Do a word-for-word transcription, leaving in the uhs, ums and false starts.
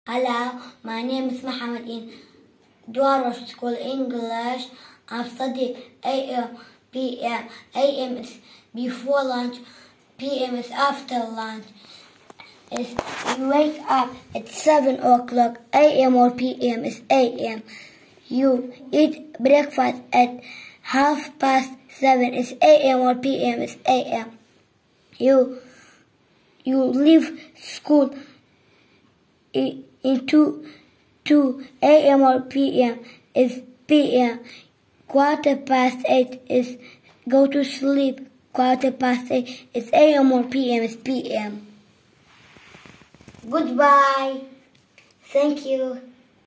Hello, my name is Mohammed in Dwarozh School English. I'm studying A M, P M. A M is before lunch, P M is after lunch. Is you wake up at seven o'clock, A M or P M is A M. You eat breakfast at half past seven, is A M or P M is A M. You you leave school in two, two A M or P M is P M. Quarter past eight is go to sleep. Quarter past eight is A M or P M is P M. Goodbye. Thank you.